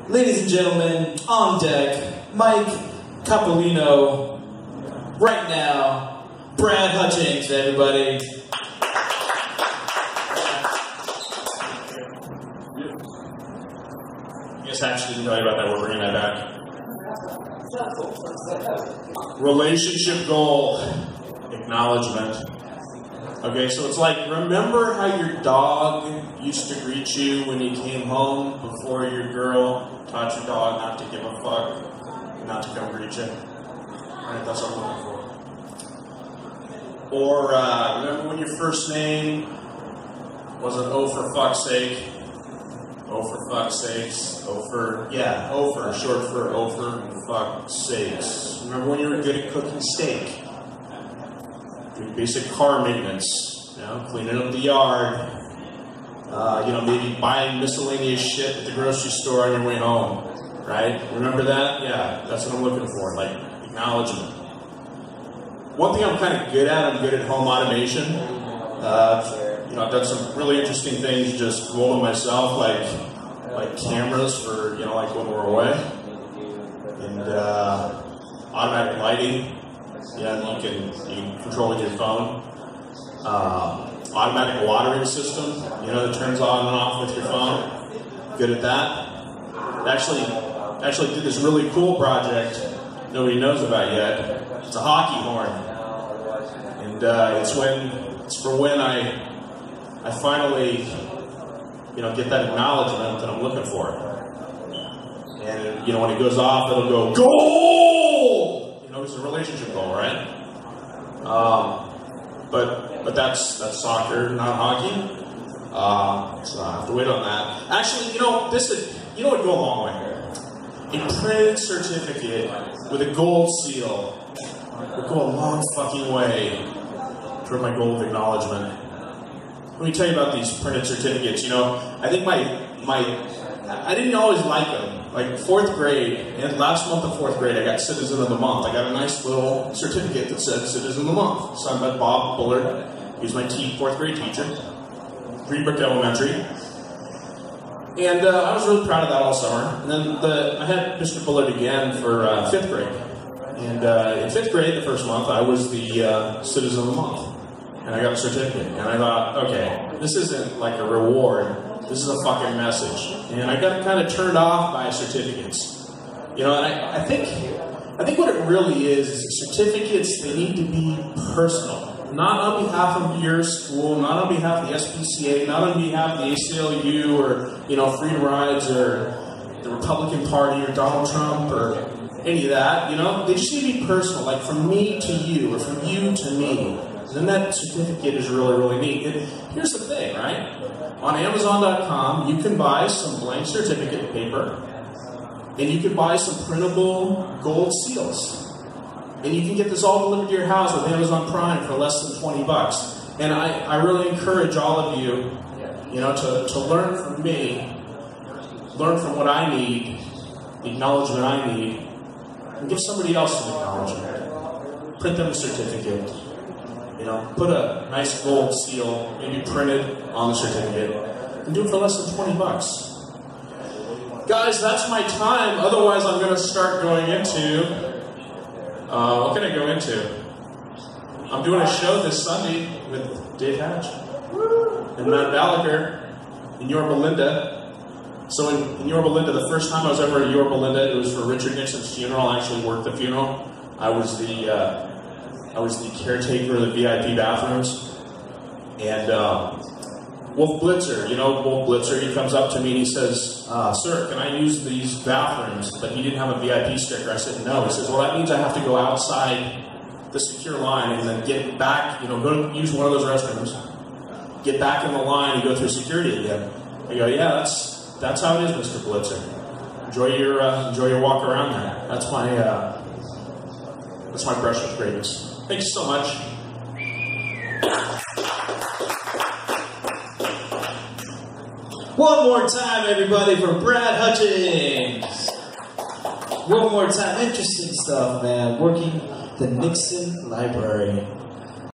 Ladies and gentlemen, on deck, Mike Capolino. Right now, Brad Hutchings, everybody. I guess I actually didn't tell you about that. We're bringing that back. Relationship goal. Acknowledgement. Okay, so it's like, remember how your dog used to greet you when you came home before your girl taught your dog not to give a fuck, not to come greet you? Right, that's what I'm looking for. Or remember when your first name wasn't "oh for fuck's sake"? Oh for fuck's sakes. Oh for short for oh for fuck's sakes. Remember when you were good at cooking steak? Doing basic car maintenance, cleaning up the yard, maybe buying miscellaneous shit at the grocery store on your way home, right? Remember that? Yeah, that's what I'm looking for, like acknowledgement. One thing I'm kind of good at, I'm good at home automation. I've done some really interesting things just rolling myself, like cameras for, like when we're away, and automatic lighting. Yeah, you can control with your phone. Automatic watering system, that turns on and off with your phone. Good at that. Actually did this really cool project nobody knows about yet. It's a hockey horn, and it's for when I finally get that acknowledgement that I'm looking for. And when it goes off, it'll go goal. It's a relationship goal, right? But that's soccer, not hockey. So I have to wait on that. Actually, what would go a long way? A printed certificate with a gold seal would go a long fucking way toward my goal of acknowledgement. Let me tell you about these printed certificates. I think I didn't always like them. Like 4th grade, and last month of 4th grade, I got Citizen of the Month. I got a nice little certificate that said Citizen of the Month, signed by Bob Bullard. He was my 4th grade teacher, Greenbrook Elementary. And I was really proud of that all summer. And then I had Mr. Bullard again for 5th grade. And in 5th grade, the first month, I was the Citizen of the Month. And I got a certificate. And I thought, okay, this isn't like a reward. This is a fucking message. And I got kind of turned off by certificates. And I think what it really is certificates, they need to be personal. Not on behalf of your school, not on behalf of the SPCA, not on behalf of the ACLU or, Freedom Rides or the Republican Party or Donald Trump or any of that, They just need to be personal, like from me to you or from you to me. Then that certificate is really, really neat. And here's the thing, right? On Amazon.com, you can buy some blank certificate paper, and you can buy some printable gold seals. And you can get this all delivered to your house with Amazon Prime for less than $20. And I really encourage all of you, to learn from me, learn from what I need, the acknowledgement I need, and give somebody else an acknowledgement. Print them a certificate. Put a nice gold seal, maybe printed on the certificate, and do it for less than $20. Guys, that's my time. Otherwise, I'm going to start going into... what can I go into? I'm doing a show this Sunday with Dave Hatch and Matt Ballacher in Yorba Linda. So in Yorba Linda, the first time I was ever in Yorba Linda, it was for Richard Nixon's funeral. I actually worked the funeral. I was the caretaker of the VIP bathrooms. And Wolf Blitzer, Wolf Blitzer, he comes up to me and he says, sir, can I use these bathrooms? But he didn't have a VIP sticker. I said, no. He says, well, that means I have to go outside the secure line and then get back, go to use one of those restrooms, get back in the line and go through security again. I go, yeah, that's how it is, Mr. Blitzer. Enjoy your walk around there. That's my brush with greatness. Thank you so much. One more time, everybody, for Brad Hutchings. One more time. Interesting stuff, man. Working the Nixon Library.